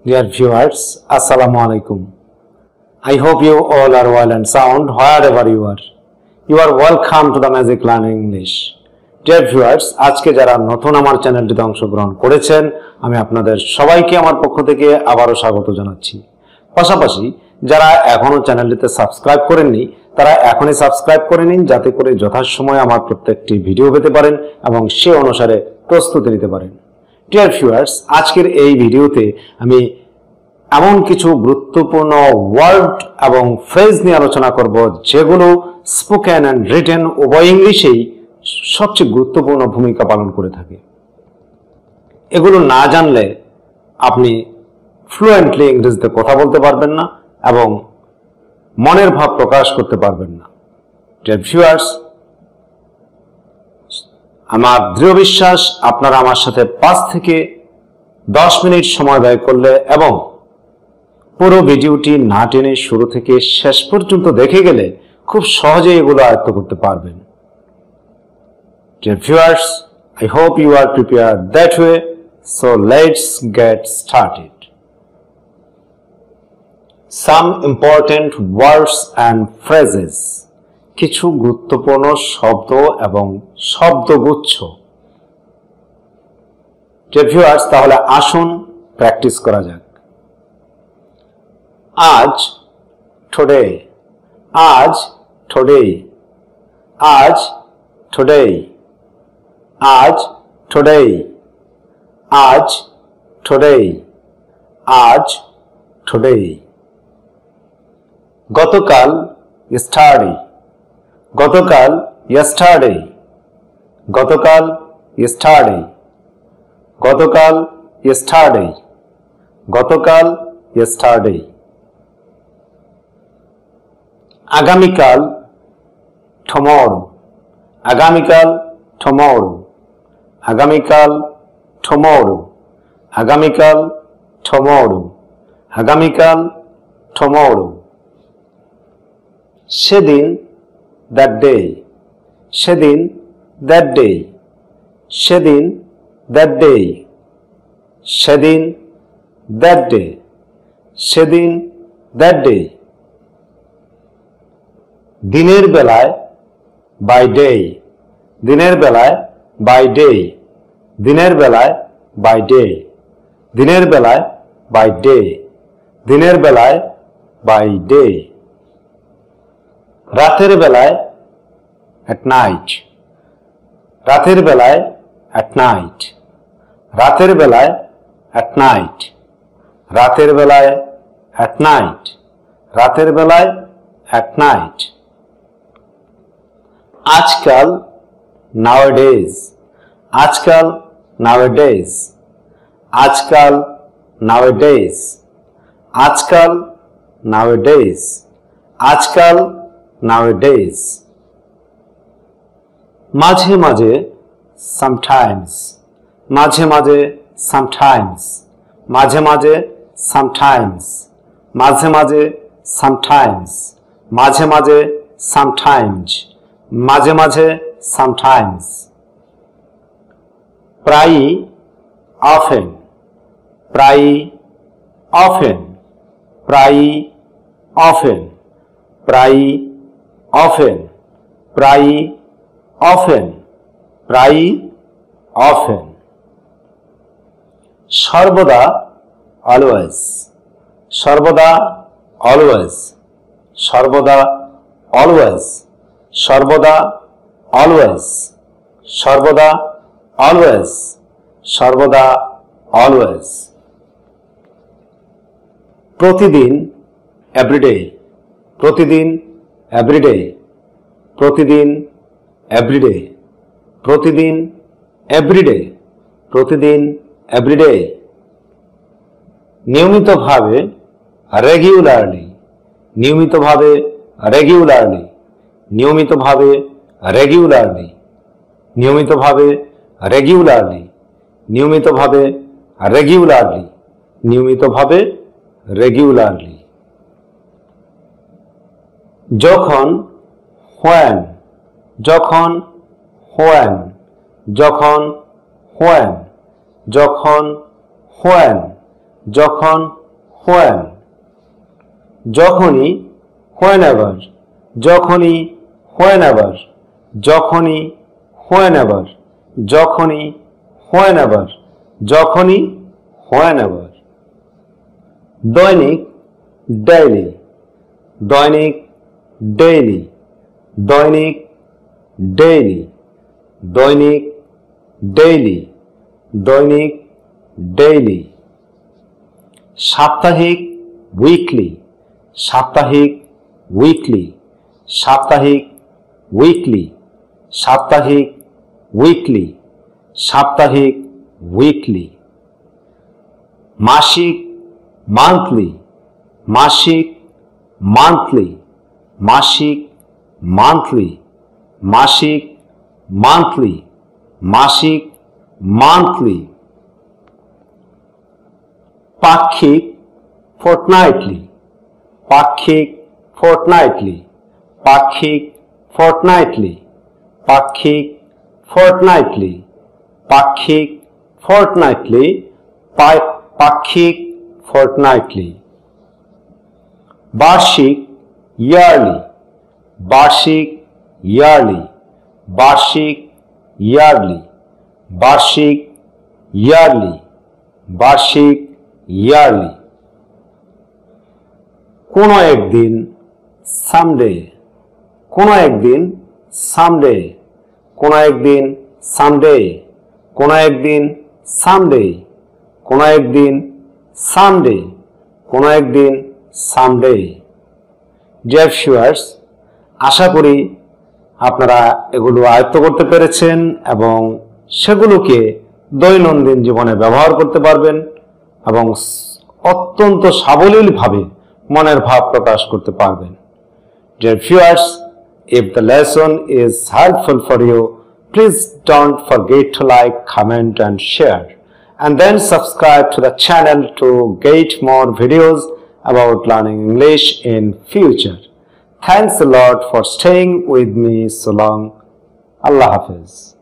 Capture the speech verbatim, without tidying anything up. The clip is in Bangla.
Dear viewers, Assalamu alaikum. I hope you all are well and sound wherever you are. You are welcome to the Magic Learning English. Dear viewers, আজকে যারা নতুন আমার চ্যানেলটিতে অংশগ্রহণ করেছেন, আমি আপনাদের সবাইকে আমার পক্ষ থেকে আবারও স্বাগত জানাচ্ছি। পাশাপাশি যারা এখনো চ্যানেলটিতে সাবস্ক্রাইব করেননি, তারা এখনই সাবস্ক্রাইব করে নিন, যাতে করে যথাসময়ে আমার প্রত্যেকটি ভিডিও পেতে পারেন এবং সে অনুসারে প্রস্তুতি নিতে পারেন। ডিয়ার ভিউয়ার্স, আজকের এই ভিডিওতে আমি এমন কিছু গুরুত্বপূর্ণ ওয়ার্ড এবং ফ্রেজ নিয়ে আলোচনা করব, যেগুলো স্পোকেন অ্যান্ড রিটেন উভয় ইংলিশেই সবচেয়ে গুরুত্বপূর্ণ ভূমিকা পালন করে থাকে। এগুলো না জানলে আপনি ফ্লুয়েন্টলি ইংরেজিতে কথা বলতে পারবেন না এবং মনের ভাব প্রকাশ করতে পারবেন না। ডিয়ার ভিউয়ার্স, আমার দৃঢ় বিশ্বাস আপনারা আমার সাথে পাঁচ থেকে দশ মিনিট সময় ব্যয় করলে এবং পুরো ভিডিওটি না টেনে শুরু থেকে শেষ পর্যন্ত দেখে গেলে খুব সহজে এগুলো আয়ত্ত করতে পারবেন। Dear viewers, I hope you are prepared that way, so let's get started. Some important words and phrases. কিছু গুরুত্বপূর্ণ শব্দ এবং শব্দগুচ্ছ। Dear viewers, তাহলে আসুন প্র্যাকটিস করা যাক। আজ, today, আজ, today, আজ, today, আজ, today, আজ, today, আজ, today, গতকাল, yesterday, গতকাল, yesterday, গতকাল, yesterday, গতকাল, yesterday, গতকাল, yesterday, আগামীকাল, tomorrow, আগামীকাল, tomorrow, আগামীকাল, tomorrow, আগামীকাল, tomorrow, আগামীকাল, tomorrow, সেদিন, that day, সেদিন, that day, সেদিন, that day, সেদিন, that day, সেদিন, that day, দিনের বেলায়, by day, দিনের বেলায়, by day, দিনের বেলায়, by day, দিনের বেলায়, by day, দিনের বেলায়, by day, রাতের বেলায়, at night, রাতের বেলায়, at night, রাতের বেলায়, at night, রাতের বেলায়, at night, রাতের বেলায়, at night, আজকাল, nowadays, আজকাল, nowadays, আজকাল, nowadays, আজকাল, nowadays, আজকাল, nowadays, মাঝে মাঝে, sometimes, মাঝে মাঝে, sometimes, মাঝে মাঝে, sometimes, মাঝে মাঝে, sometimes, মাঝে মাঝে, sometimes, মাঝে মাঝে, sometimes, প্রায়ই, often, প্রায়ই, often, প্রায়ই, often, প্রায়ই, often, প্রায়ই, often, প্রায়ই, often, সর্বদা, always, সর্বদা, always, সর্বদা, always, সর্বদা, always, সর্বদা, always, সর্বদা, always, প্রতিদিন, everyday, প্রতিদিন, everyday, প্রতিদিন, everyday, প্রতিদিন, everyday, প্রতিদিন, everyday, নিয়মিতভাবে, regularly, নিয়মিতভাবে, regularly, নিয়মিতভাবে, regularly, নিয়মিতভাবে, regularly, নিয়মিতভাবে, regularly, নিয়মিতভাবে, regularly, যখন, when, যখন, when, যখন, when, যখন, when, যখন, when, যখনই, whenever, যখনই, whenever, যখনই, whenever, যখনই, whenever, যখনই, whenever। দৈনিক, daily, দৈনিক, daily, দৈনিক, daily, দৈনিক, daily, দৈনিক, daily। সাপ্তাহিক, weekly, সাপ্তাহিক, weekly, সাপ্তাহিক, weekly, সাপ্তাহিক, weekly, সাপ্তাহিক, weekly। মাসিক, monthly, মাসিক, monthly, মাসিক, monthly, মাসিক, monthly, মাসিক, monthly। পাক্ষিক, fortnightly, পাক্ষিক, fortnightly, পাক্ষিক, fortnightly, পাক্ষিক, fortnightly, পাক্ষিক, fortnightly, পাক্ষিক, fortnightly। বার্ষিক, yearly, বার্ষিক, yearly, বার্ষিক, yearly, বার্ষিক, yearly, বার্ষিক, yearly। কোনো একদিন, someday, কোনো একদিন, someday, কোনো একদিন, someday, কোনো একদিন, someday, কোনো একদিন, someday, কোনো একদিন, someday। ডিয়ার ভিউয়ার্স, আশা করি আপনারা এগুলো আয়ত্ত করতে পেরেছেন এবং সেগুলোকে দৈনন্দিন জীবনে ব্যবহার করতে পারবেন এবং অত্যন্ত সাবলীলভাবে মনের ভাব প্রকাশ করতে পারবেন। Dear viewers, if the lesson is helpful for you, please don't forget to like, comment and share, and then subscribe to the channel to get more videos about learning English in future. Thanks a lot for staying with me so long. Allah Hafiz.